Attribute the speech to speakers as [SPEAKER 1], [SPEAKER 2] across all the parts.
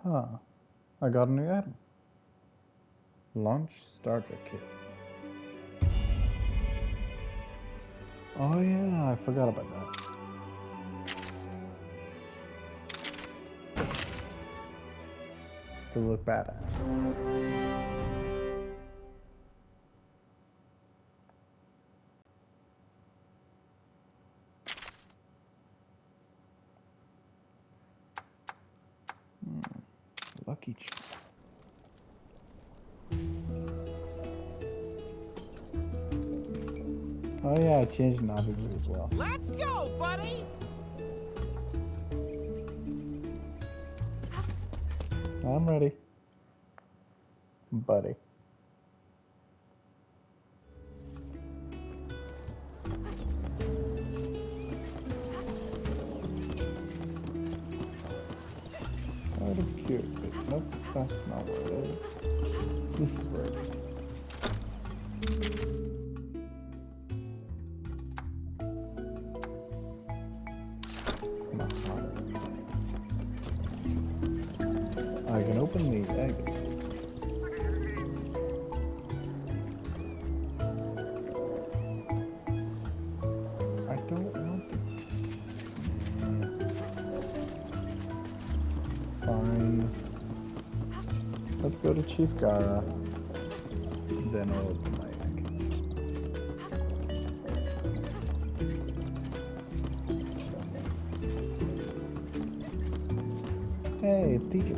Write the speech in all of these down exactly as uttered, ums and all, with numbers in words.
[SPEAKER 1] Huh. I got a new item. Launch starter kit. Oh yeah, I forgot about that. Still look badass. Hmm. Lucky charm. Oh yeah, I changed Navigator as well.
[SPEAKER 2] Let's go, buddy!
[SPEAKER 1] I'm ready. Buddy. Out of cute. Nope, that's not where it is. This is where it is. I can open the egg. I don't want to. Fine. Let's go to Chief Gara. Then I'll open my egg. Hey, Pikachu.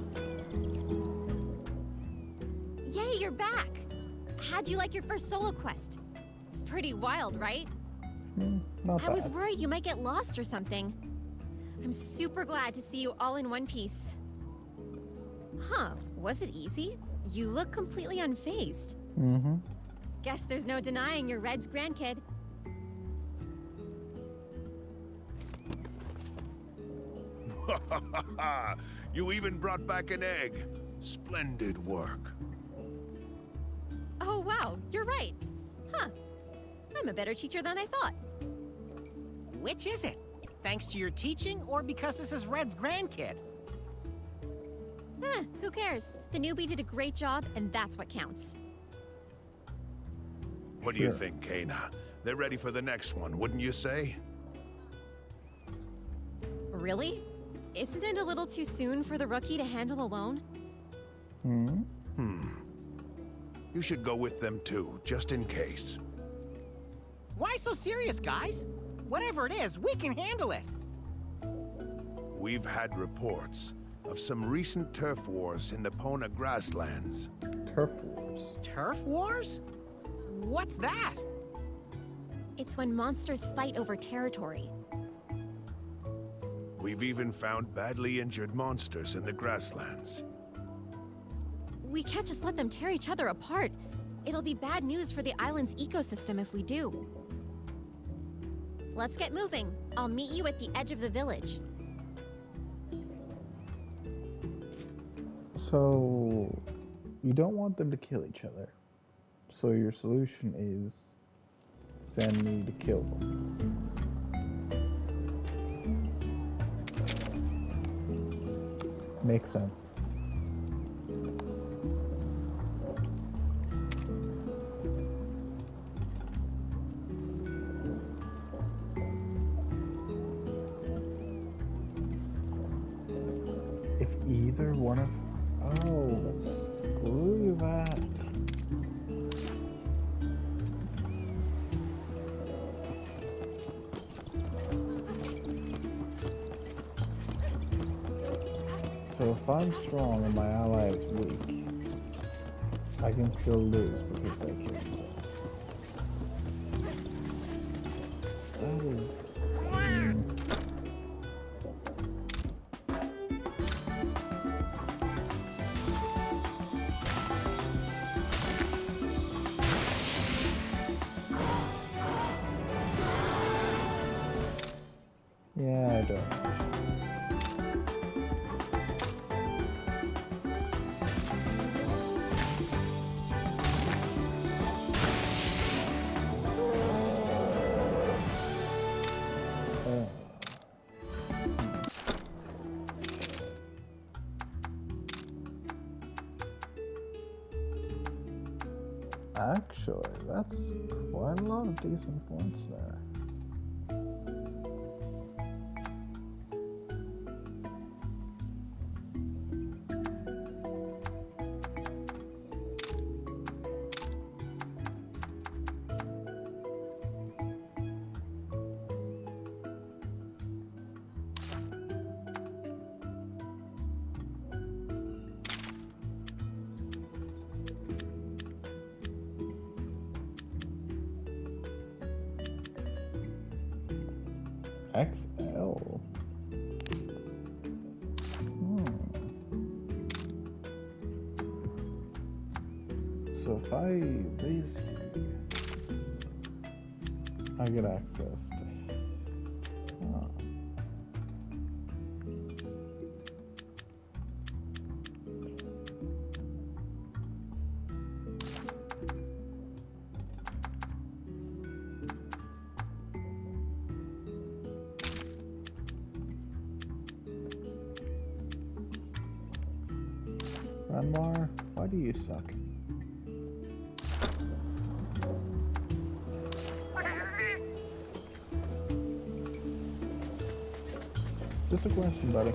[SPEAKER 3] Yay, you're back! How'd you like your first solo quest? It's pretty wild, right?
[SPEAKER 1] Hmm, not
[SPEAKER 3] I
[SPEAKER 1] bad.
[SPEAKER 3] was worried you might get lost or something. I'm super glad to see you all in one piece. Huh, was it easy? You look completely unfazed.
[SPEAKER 1] Mm-hmm.
[SPEAKER 3] Guess there's no denying you're Red's grandkid.
[SPEAKER 4] You even brought back an egg. Splendid work.
[SPEAKER 3] Oh wow, you're right. Huh, I'm a better teacher than I thought.
[SPEAKER 2] Which is it? Thanks to your teaching, or because this is Red's grandkid?
[SPEAKER 3] Eh, who cares? The newbie did a great job, and that's what counts.
[SPEAKER 4] What do you think, Kana? They're ready for the next one, wouldn't you say?
[SPEAKER 3] Really? Isn't it a little too soon for the rookie to handle alone?
[SPEAKER 1] Hmm?
[SPEAKER 4] Hmm. You should go with them too, just in case.
[SPEAKER 2] Why so serious, guys? Whatever it is, we can handle it.
[SPEAKER 4] We've had reports of some recent turf wars in the Pona grasslands.
[SPEAKER 1] Turf wars.
[SPEAKER 2] Turf wars? What's that?
[SPEAKER 3] It's when monsters fight over territory.
[SPEAKER 4] We've even found badly injured monsters in the grasslands.
[SPEAKER 3] We can't just let them tear each other apart. It'll be bad news for the island's ecosystem if we do. Let's get moving. I'll meet you at the edge of the village.
[SPEAKER 1] So, you don't want them to kill each other. So your solution is send me to kill them. Makes sense. If either one of... Oh, screw that. So if I'm strong and my ally is weak, I can still lose because they kill themselves. That is... mm. Yeah, I don't know. Actually, that's quite a lot of decent points there. X L. Hmm. So if I raise you, I get access to. Huh. Ranmar, why do you suck? Just a question, buddy.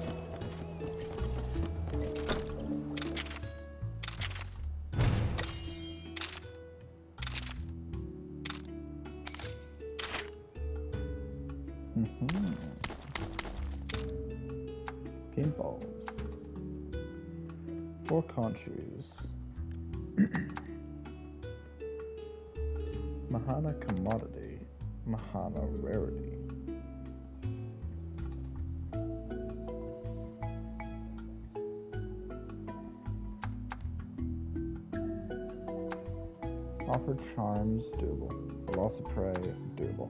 [SPEAKER 1] Mm-hmm. Paintballs. Four conchoos. Mahana commodity. Mahana rarity. Offer charms, doable. Loss of prey, doable.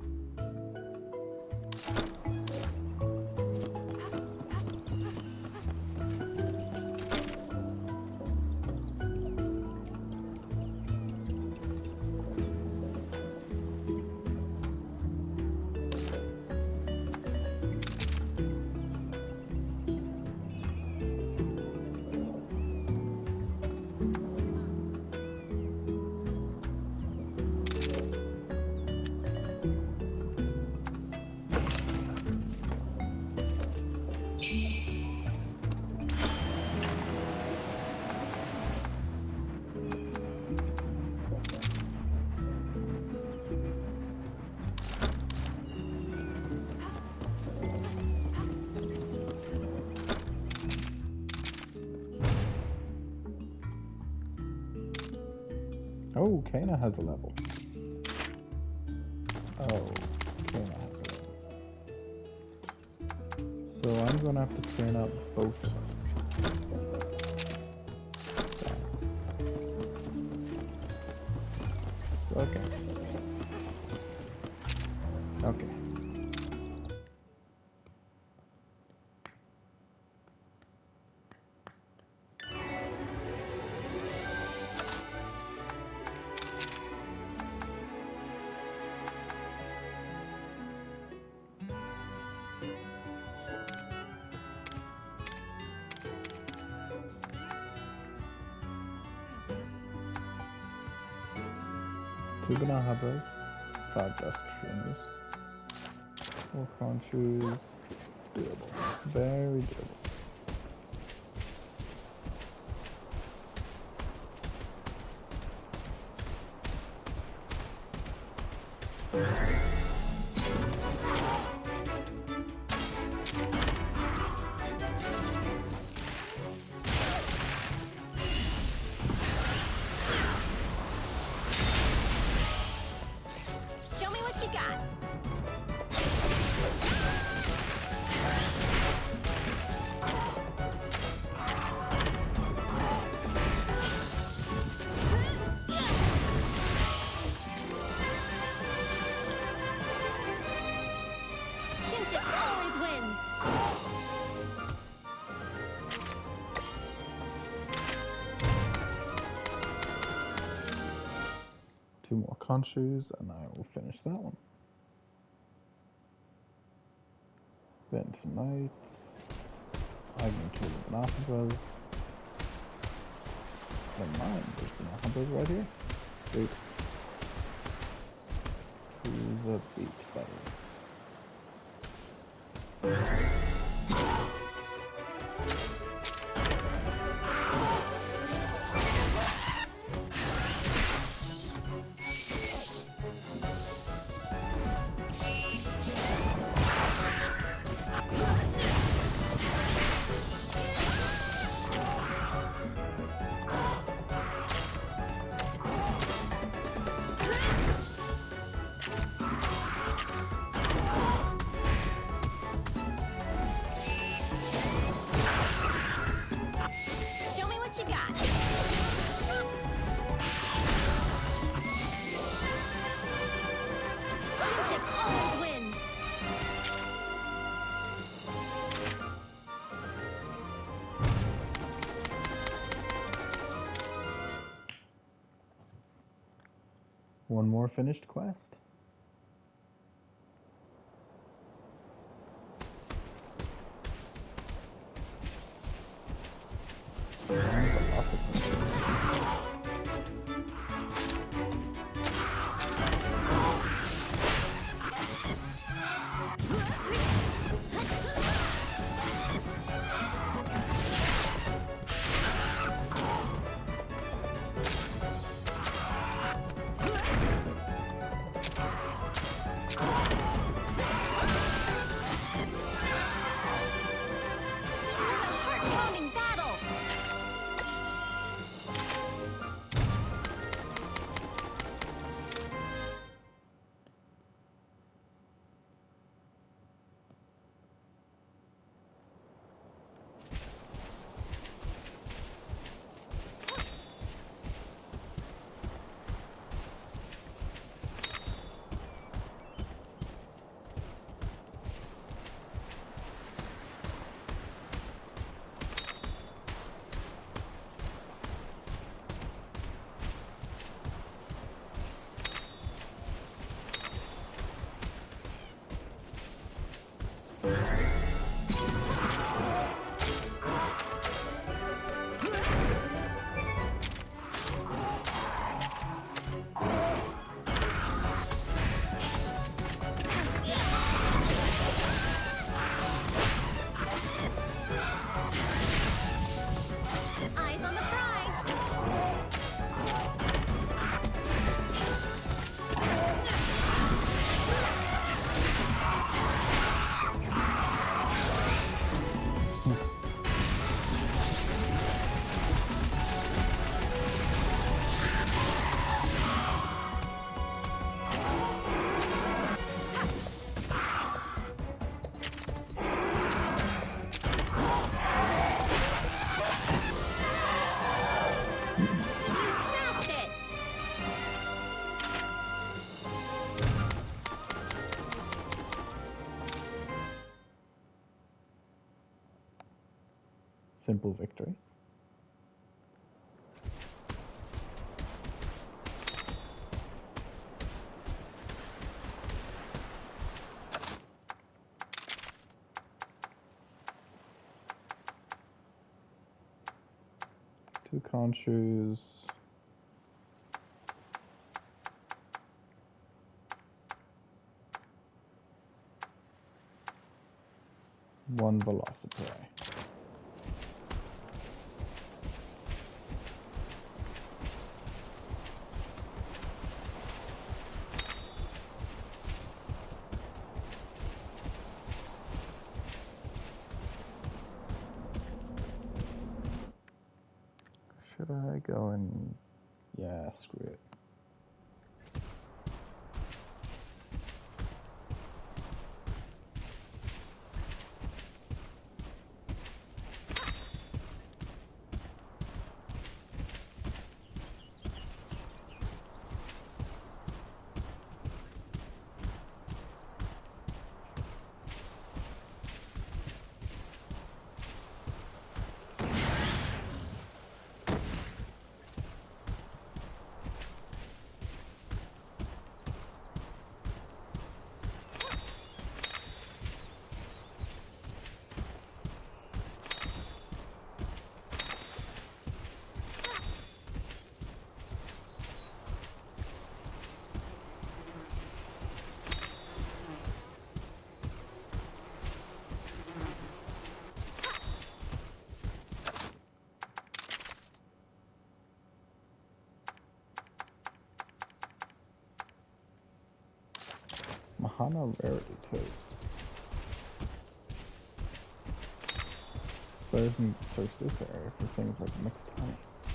[SPEAKER 1] Oh, Kana has a level. Oh, Kana has a level. So I'm gonna have to train up both of us. Okay. Okay. Two Banahabas, five Dusk Trimmers, four Conchoos, doable, very doable.
[SPEAKER 3] Show me what you got. Kinship always wins.
[SPEAKER 1] Two more Conchoos and I will finish that one. Then tonight, I can kill the Banahabas. Never mind, there's Banahabas right here. Sweet. To the beat, buddy.
[SPEAKER 3] Show me what you got. Friendship always wins.
[SPEAKER 1] One more finished quest. And velocity.
[SPEAKER 3] What a heart-pounding battle! Eyes on the prize! You smashed it!
[SPEAKER 1] Simple victory. Two Khonshu's. One Velocipray. Should I go and... yeah, screw it. ton of rarity too. So I just need to search this area for things like mixed honey.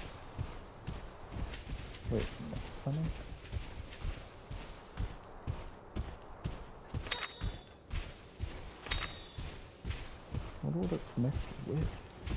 [SPEAKER 1] Wait, mixed honey? I wonder what it's mixed with.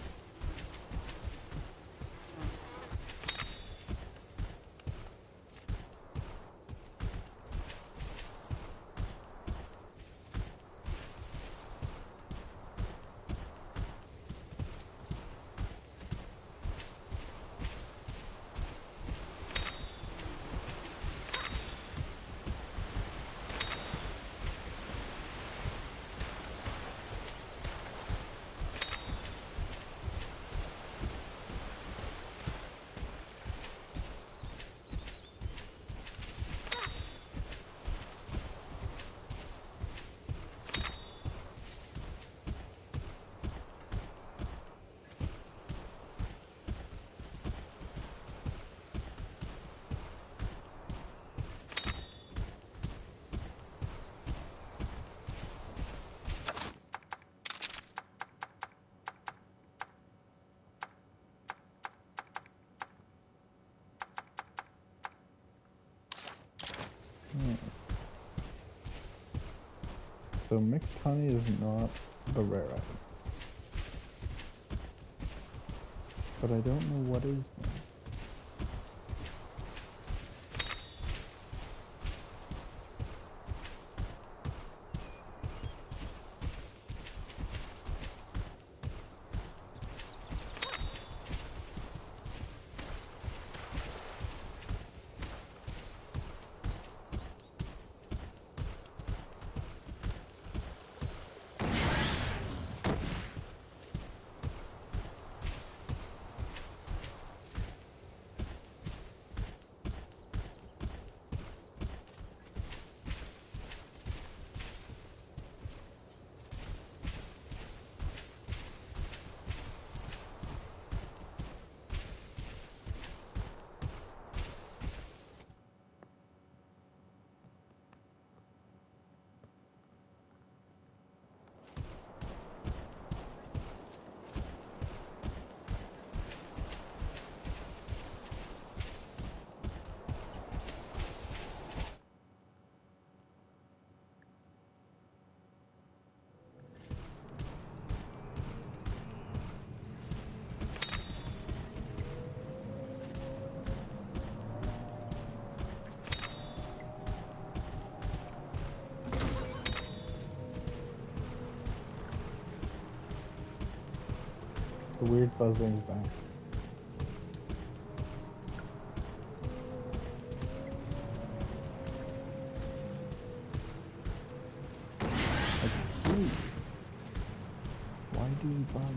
[SPEAKER 1] Hmm. So mixed honey is not the rare item. But I don't know what is now. The weird buzzing's back. Like, dude, why do you buzz?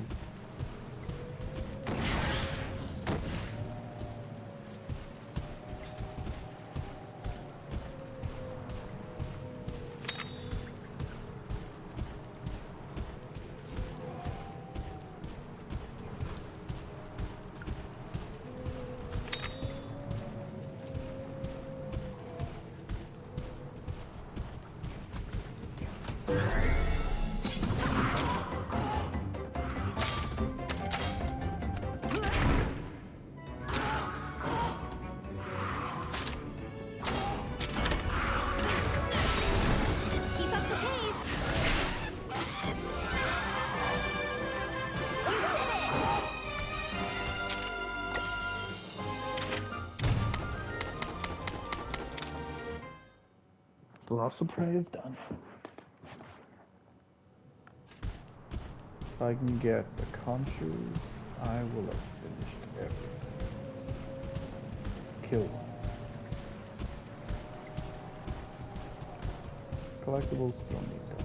[SPEAKER 3] Keep up the pace. You did it!
[SPEAKER 1] The lost of prey is done. If I can get the conches, I will have finished everything. Kill ones. Collectibles still need that.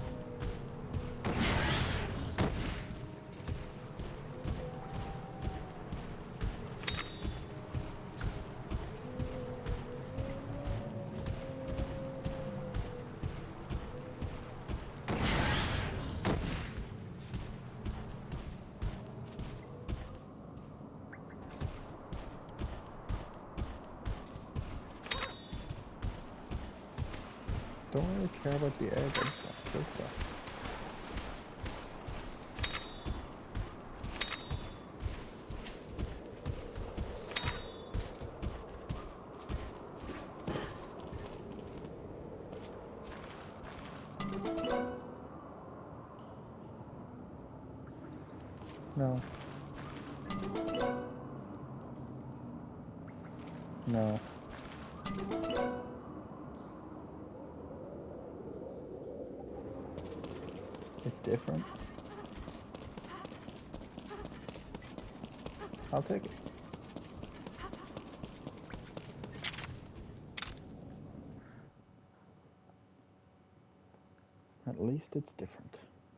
[SPEAKER 1] don't really care about the egg, I just want to kill stuff. No. No. It's different. I'll take it. At least it's different.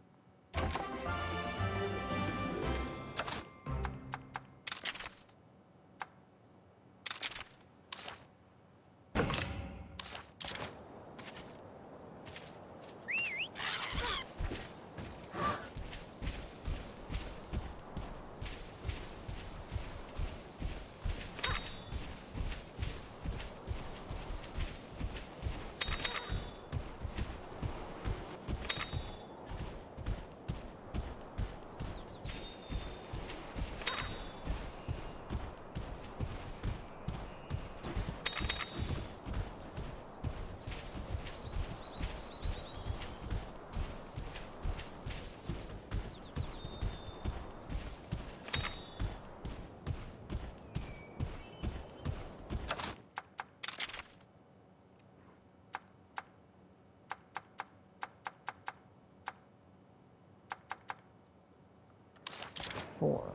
[SPEAKER 1] Four.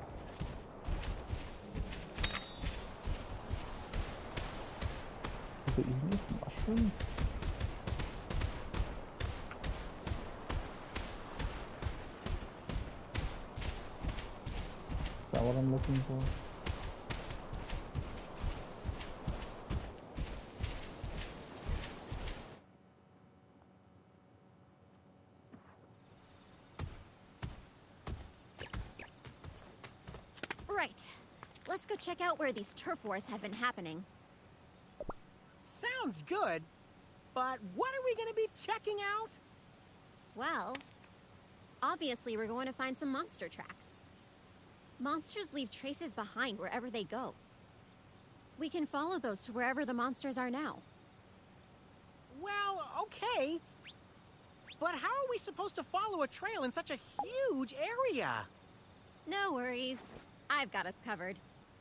[SPEAKER 1] Is it unique mushroom? Is that what I'm looking for?
[SPEAKER 3] Right. Let's go check out where these turf wars have been happening.
[SPEAKER 2] Sounds good, but what are we gonna be checking out?
[SPEAKER 3] Well, obviously we're going to find some monster tracks. Monsters leave traces behind wherever they go. We can follow those to wherever the monsters are now.
[SPEAKER 2] Well, okay. But how are we supposed to follow a trail in such a huge area?
[SPEAKER 3] No worries. I've got us covered.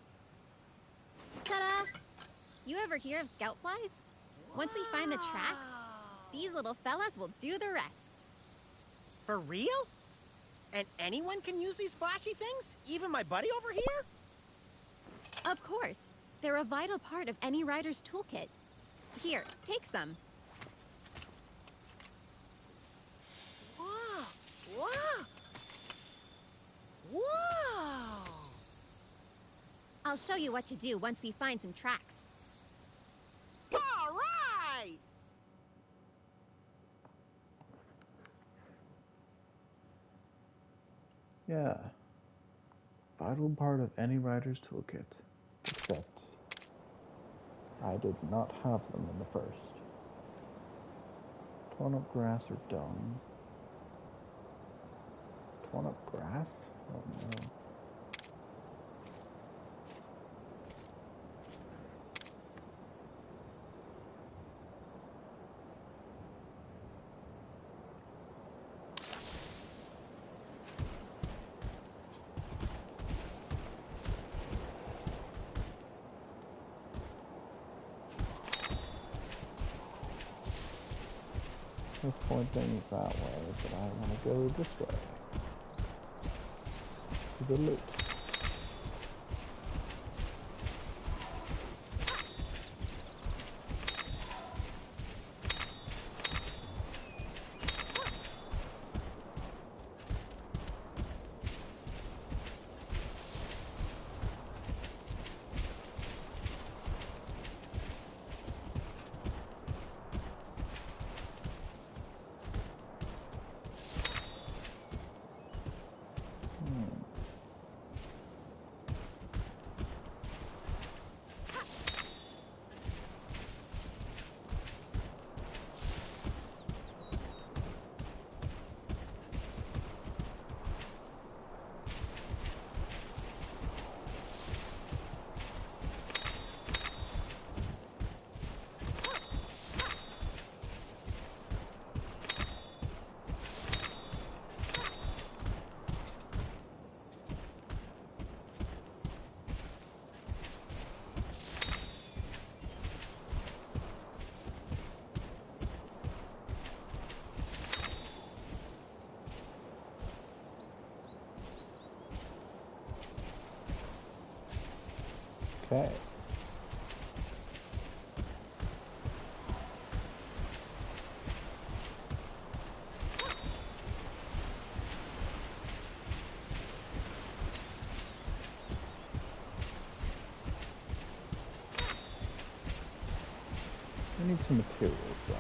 [SPEAKER 3] Ta-da! You ever hear of scout flies? Once we find the tracks, these little fellas will do the rest.
[SPEAKER 2] For real? And anyone can use these flashy things? Even my buddy over here?
[SPEAKER 3] Of course. They're a vital part of any rider's toolkit. Here, take some.
[SPEAKER 2] Whoa! Whoa! Whoa!
[SPEAKER 3] I'll show you what to do once we find some tracks.
[SPEAKER 2] All right!
[SPEAKER 1] Yeah. Vital part of any rider's toolkit. Except I did not have them in the first. Torn up grass or dung. Torn up grass? Oh no. Let's point things that way, but I want to go this way. To the loot. fast. I need some materials though.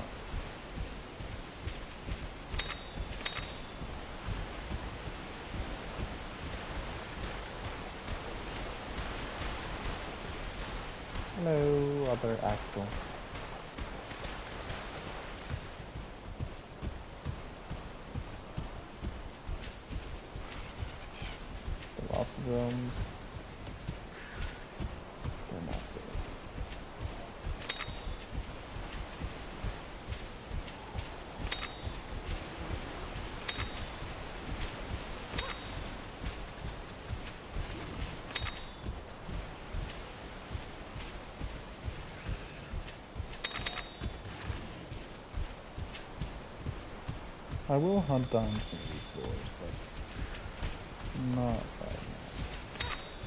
[SPEAKER 1] Hello, other Axel. The lost drones. They're not good. I will hunt down some of these boys, but not right now.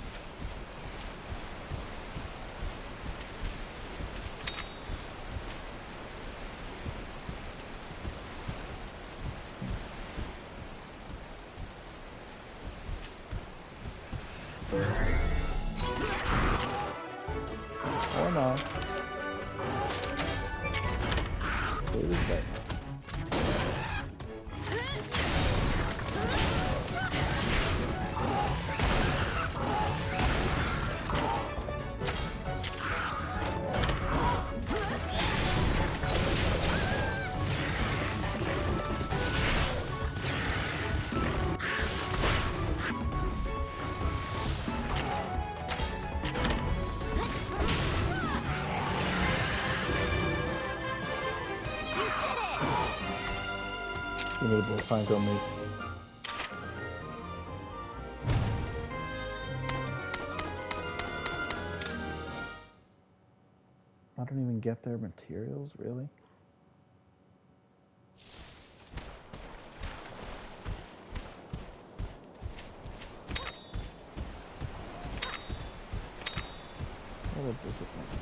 [SPEAKER 1] Or not. Where is that? You need to find go meet. I don't even get their materials, really? What a disappointment.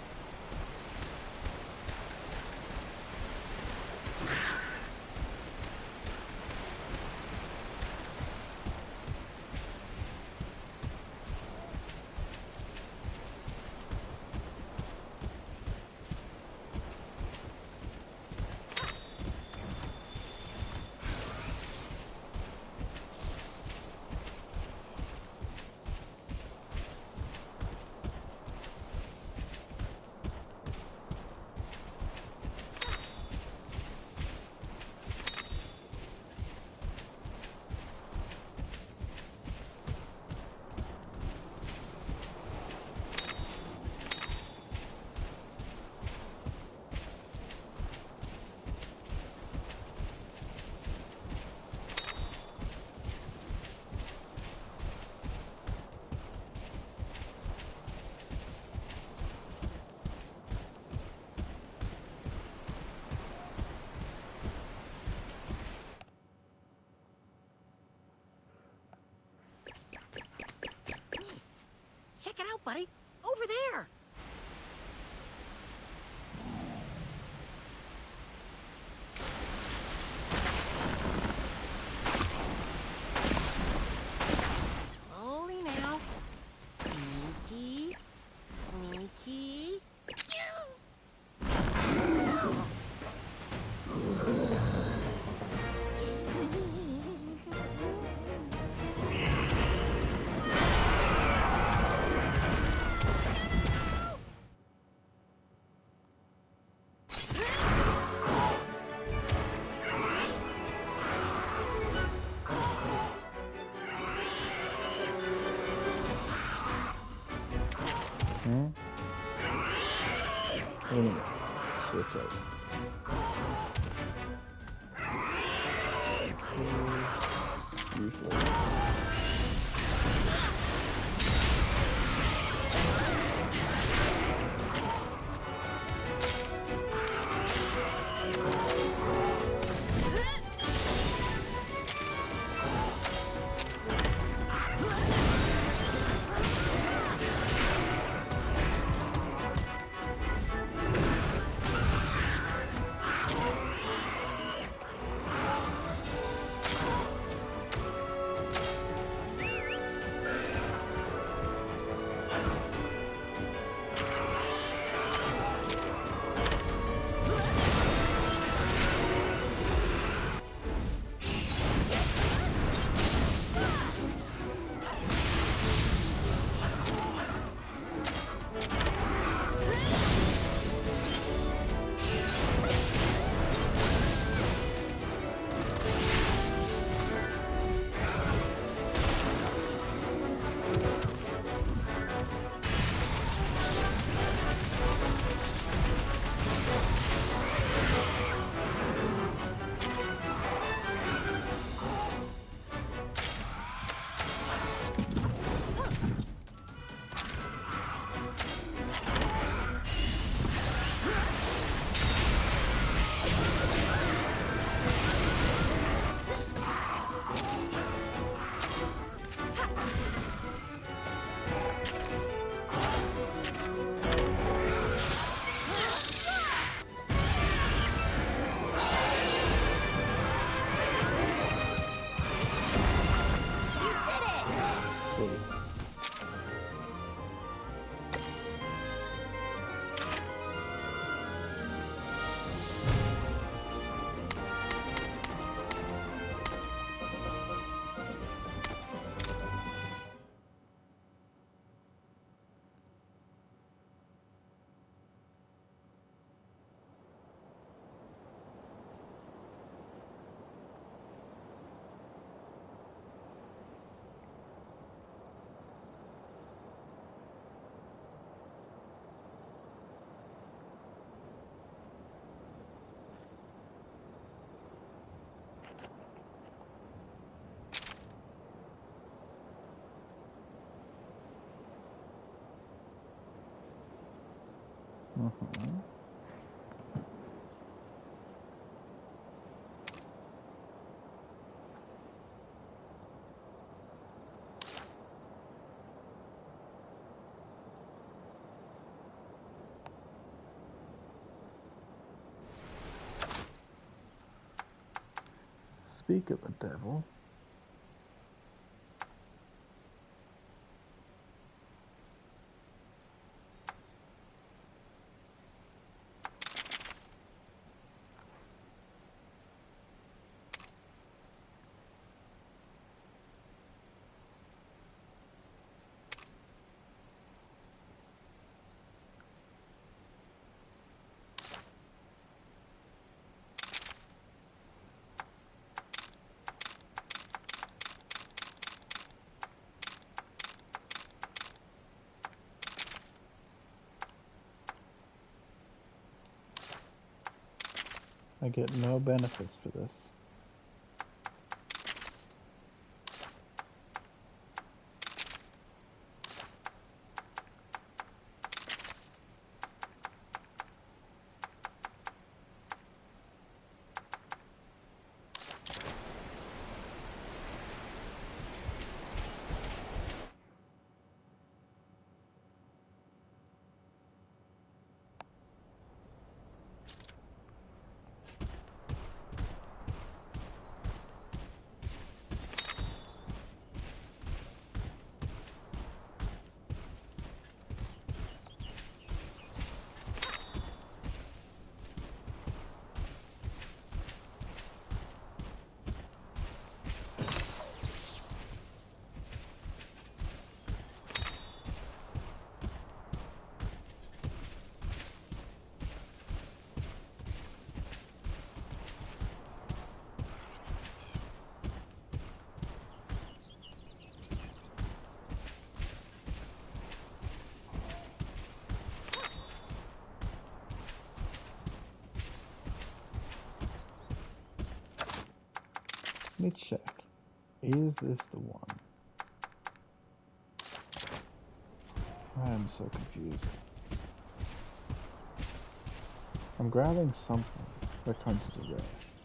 [SPEAKER 2] Check it out, buddy. Over there. Slowly now. Sneaky. Sneaky.
[SPEAKER 1] Hmm? Wait a minute. Switch over. Okay. Usually. Uh-huh. Speak of the devil. I get no benefits for this. Let me check. Is this the one? I am so confused. I'm grabbing something that comes as a rare.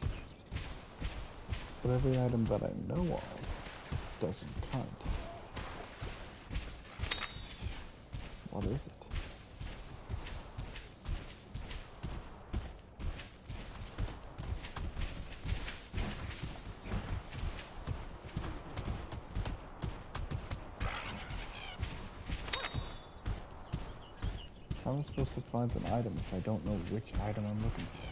[SPEAKER 1] But every item that I know of doesn't count. What is it? How am I supposed to find an item if I don't know which item I'm looking for?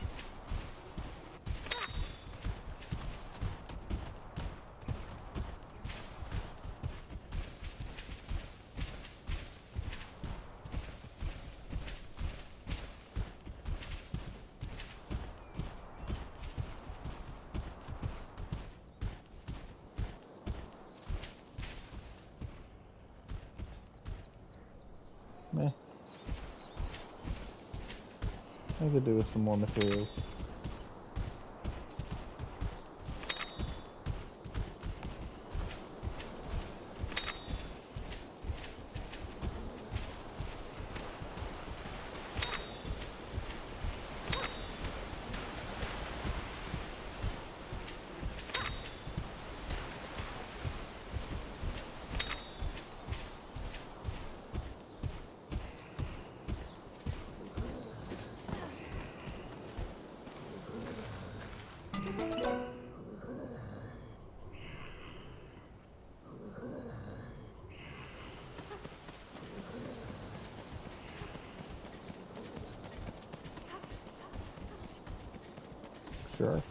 [SPEAKER 1] Meh. I could do with some more materials. Sure.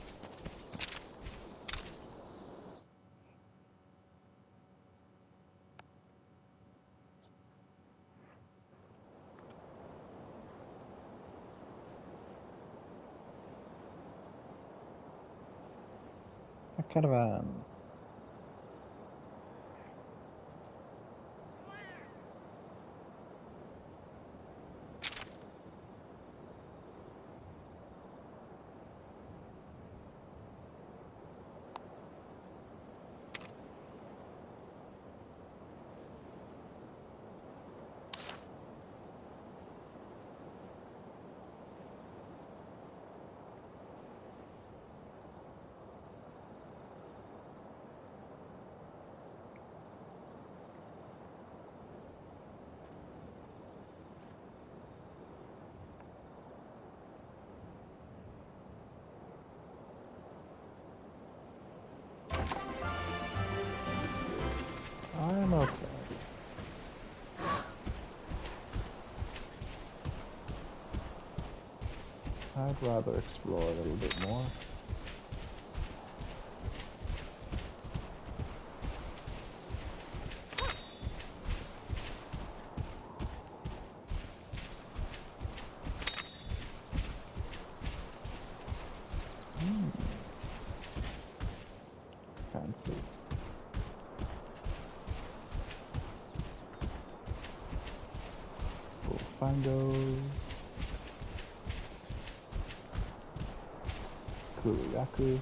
[SPEAKER 1] A caravan. I'm okay. I'd rather explore a little bit more. Hmm. Fancy. Bullfangos. Kuriaku.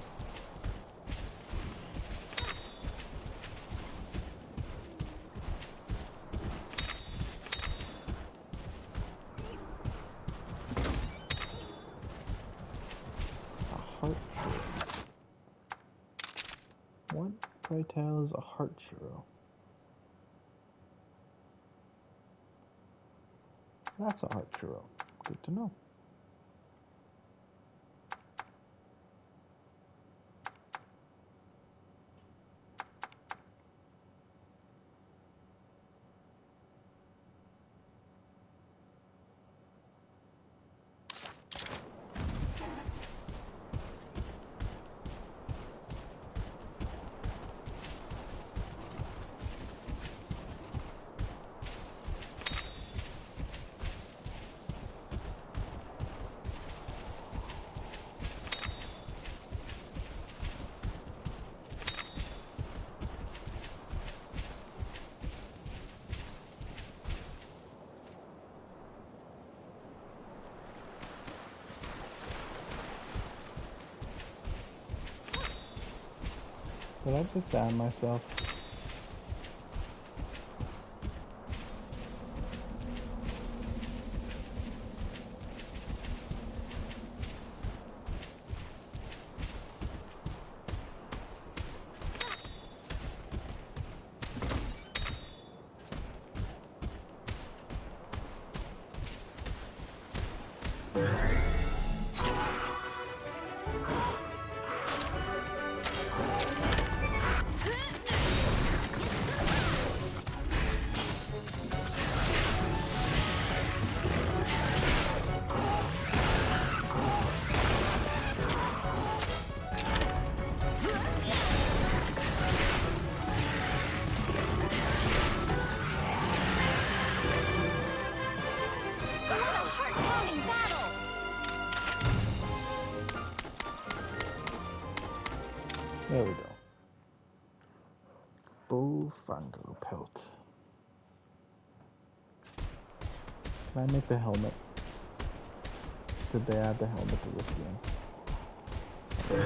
[SPEAKER 1] A heart churro. What, pray tell, is a heart churro? That's a heart churro. Good to know. Did I just down myself? There we go. Bullfango pelt. Can I make the helmet? Did they add the helmet to this game?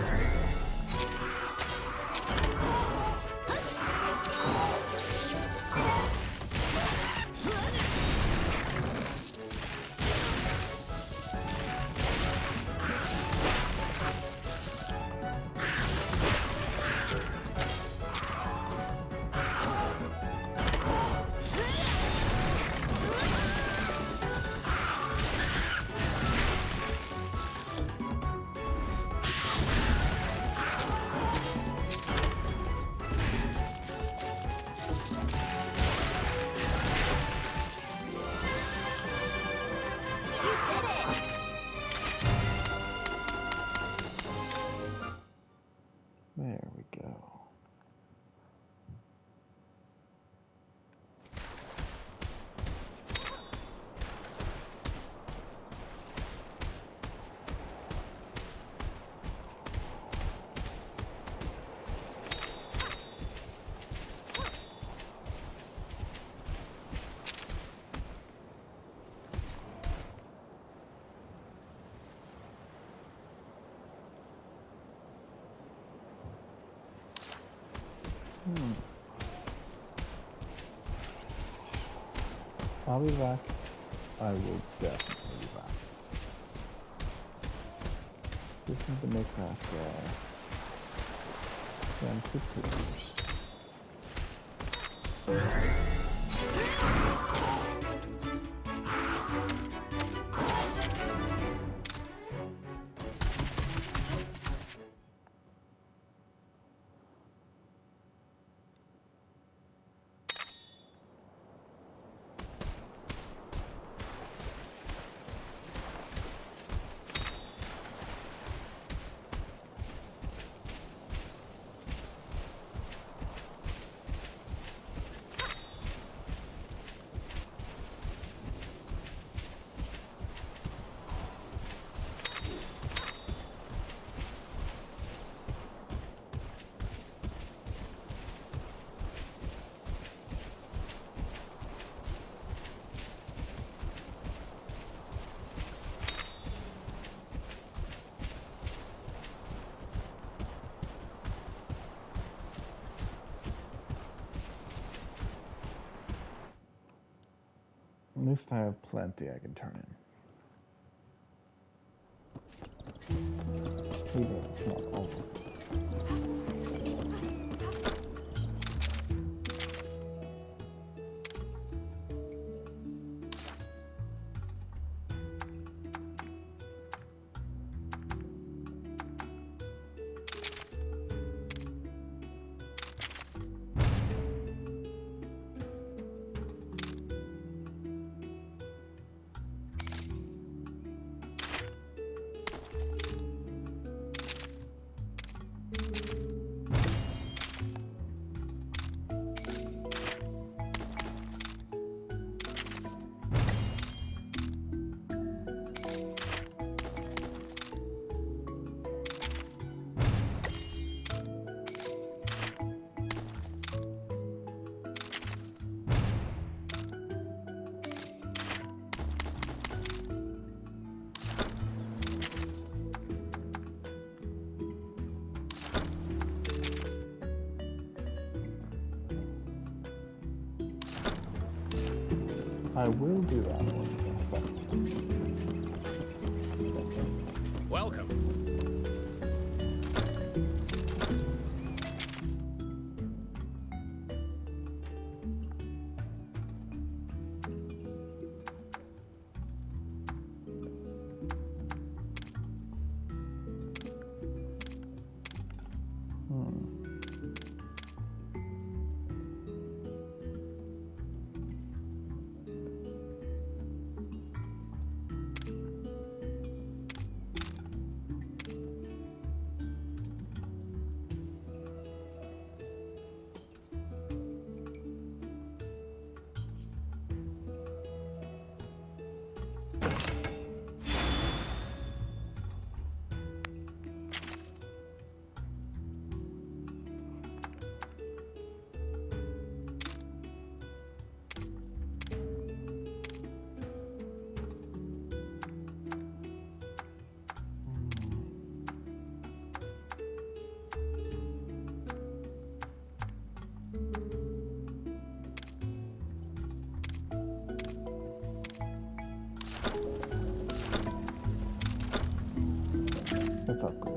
[SPEAKER 1] There we go. Hmm. I'll be back. I will definitely be back. Just need to make that uh, damn two pictures. Mist I have plenty I can turn in. Even if it's not over. I will do that one in a second.
[SPEAKER 5] Welcome.
[SPEAKER 1] That felt good.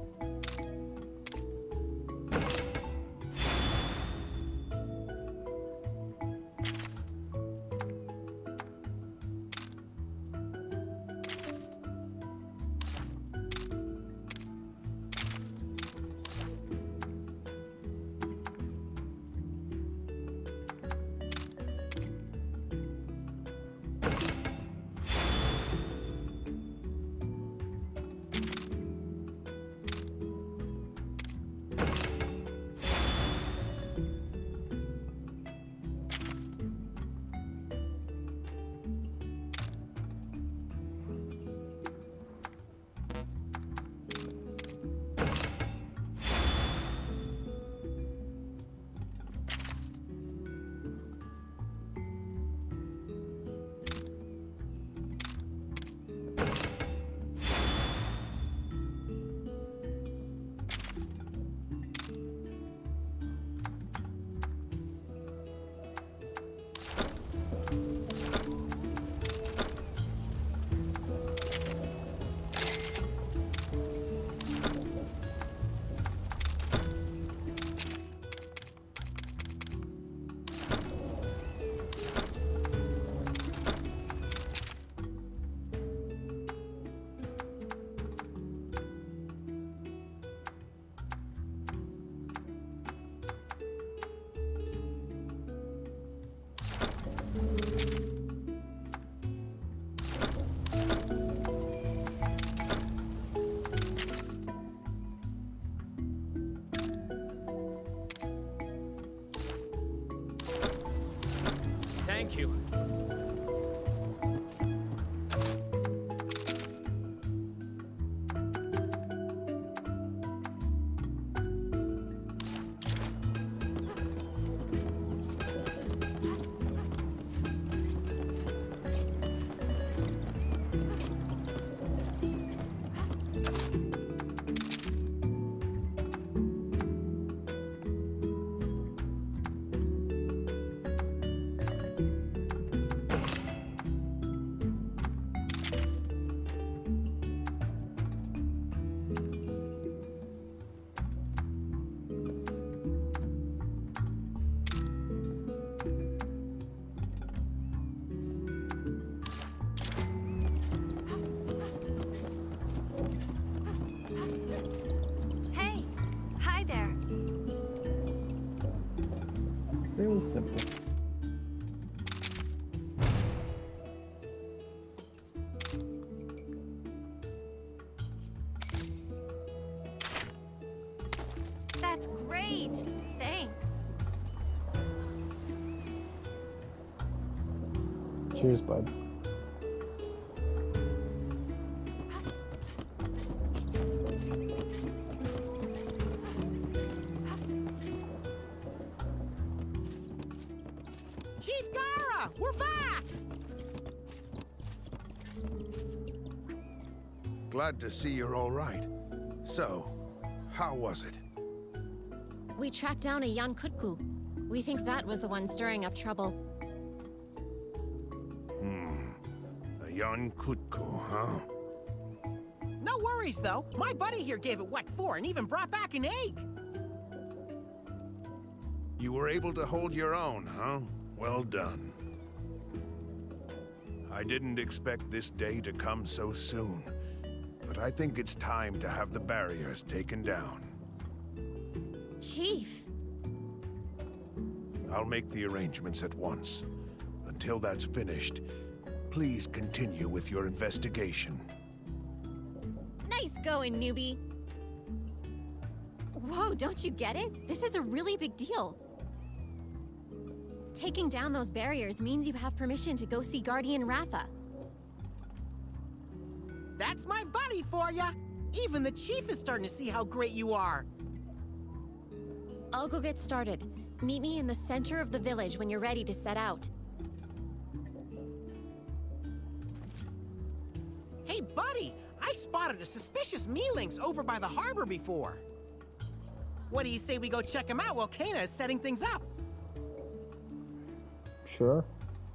[SPEAKER 1] Thank you. Real simple.
[SPEAKER 3] That's great! Thanks.
[SPEAKER 1] Cheers, bud.
[SPEAKER 2] Chief Gara, we're back!
[SPEAKER 4] Glad to see you're all right. So, how was it?
[SPEAKER 3] We tracked down a Jan Kutku. We think that was the one stirring up trouble.
[SPEAKER 4] Hmm. A Jan Kutku, huh?
[SPEAKER 2] No worries, though. My buddy here gave it what for and even brought back an egg.
[SPEAKER 4] You were able to hold your own, huh? Well done. I didn't expect this day to come so soon, but I think it's time to have the barriers taken down.
[SPEAKER 3] Chief!
[SPEAKER 4] I'll make the arrangements at once. Until that's finished, please continue with your investigation.
[SPEAKER 3] Nice going, newbie! Whoa, don't you get it? This is a really big deal. Taking down those barriers means you have permission to go see Guardian Ratha.
[SPEAKER 2] That's my buddy for ya! Even the chief is starting to see how great you are.
[SPEAKER 3] I'll go get started. Meet me in the center of the village when you're ready to set out.
[SPEAKER 2] Hey, buddy! I spotted a suspicious Mealings over by the harbor before. What do you say we go check him out while Kana is setting things up?
[SPEAKER 1] Sure.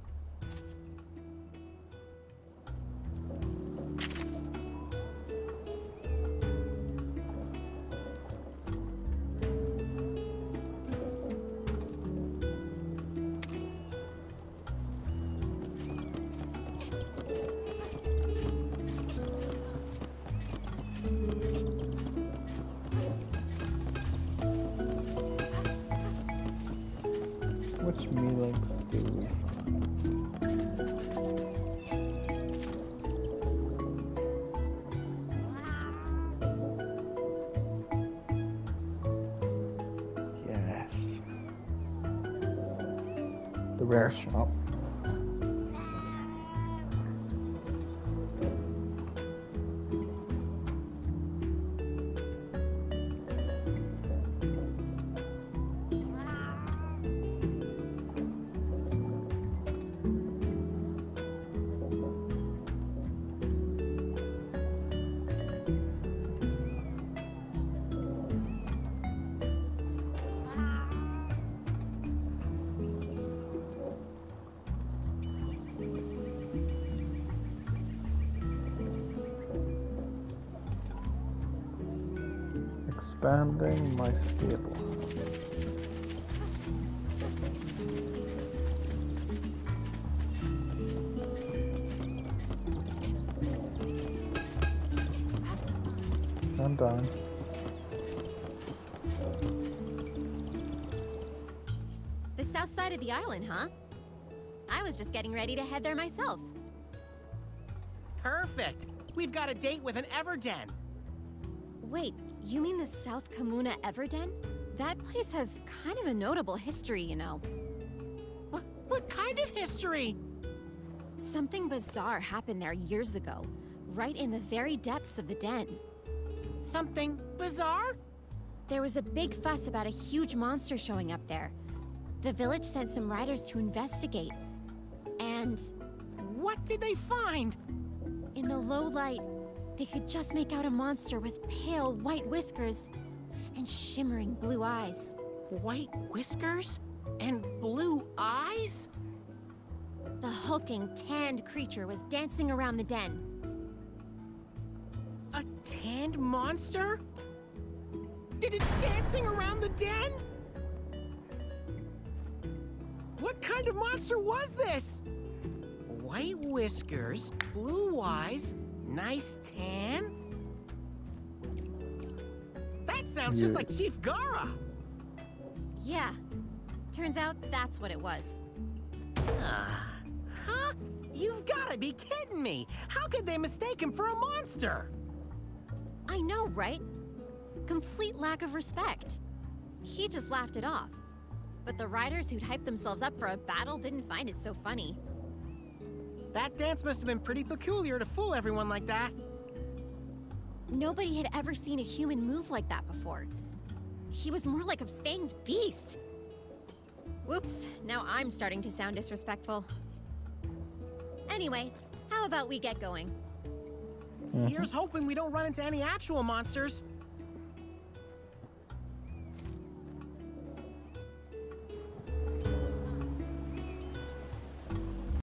[SPEAKER 1] Which Mealings do we find? Yes. The rare shop. Expanding my stable. I'm done.
[SPEAKER 3] The south side of the island, huh? I was just getting ready to head there myself.
[SPEAKER 2] Perfect! We've got a date with an Everden.
[SPEAKER 3] Wait, you mean the South Kamuna Everden? That place has kind of a notable history, you know.
[SPEAKER 2] What, what kind of history?
[SPEAKER 3] Something bizarre happened there years ago, right in the very depths of the den.
[SPEAKER 2] Something bizarre?
[SPEAKER 3] There was a big fuss about a huge monster showing up there. The village sent some riders to investigate. And
[SPEAKER 2] What did they find?
[SPEAKER 3] in the low light, they could just make out a monster with pale white whiskers and shimmering blue eyes.
[SPEAKER 2] White whiskers? And blue eyes?
[SPEAKER 3] The hulking, tanned creature was dancing around the den.
[SPEAKER 2] A tanned monster? Did it dancing around the den? What kind of monster was this? White whiskers, blue eyes, nice tan? That sounds just
[SPEAKER 1] Yeah.
[SPEAKER 2] like Chief Gara.
[SPEAKER 3] Yeah. Turns out That's what it was.
[SPEAKER 2] Huh? You've gotta be kidding me! How could they mistake him for a monster?
[SPEAKER 3] I know, right? Complete lack of respect. He just laughed it off. But the riders who'd hyped themselves up for a battle didn't find it so funny.
[SPEAKER 2] That dance must have been pretty peculiar to fool everyone like that.
[SPEAKER 3] Nobody had ever seen a human move like that before. He was more like a fanged beast. Whoops, now I'm starting to sound disrespectful. Anyway, how about we get going?
[SPEAKER 2] Here's hoping we don't run into any actual monsters.